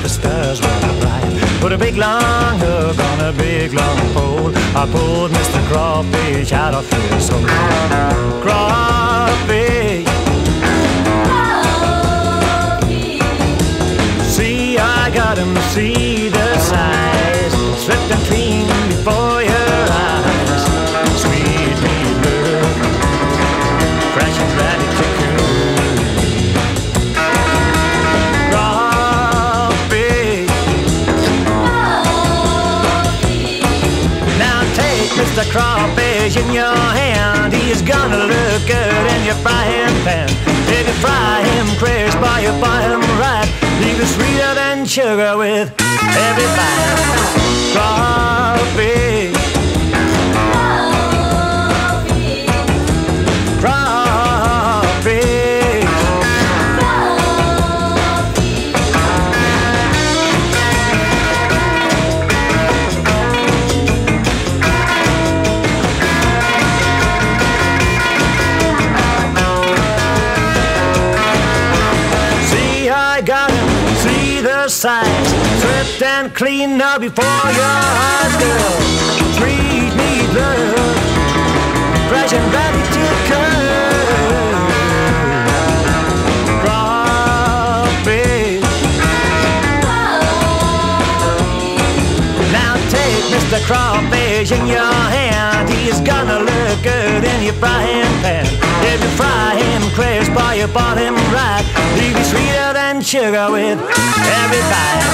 the stars were bright. Put a big long hook on a big long pole. I pulled Mr. Crawfish out of his hole. Crawfish, see, I got him, see the size, stripped and clean before your eyes. Sweet meat bird, fresh and ready to cook. Crawfish, now take Mr. Crawfish in your hand. He's gonna look good in your frying pan. If you fry him crisp or you fry him right, he'll be sweeter than sugar with every bite. Crawfish, crawfish. See, I got him, see the size, stripped and clean now before your eyes, girl. Sweet meat love, fresh and ready to cook. Crawfish, now take Mr. Crawfish in your hand. He's gonna look good in your frying pan. If you fry him crisp or you bought him right, he'll be sweeter than sugar with every bite.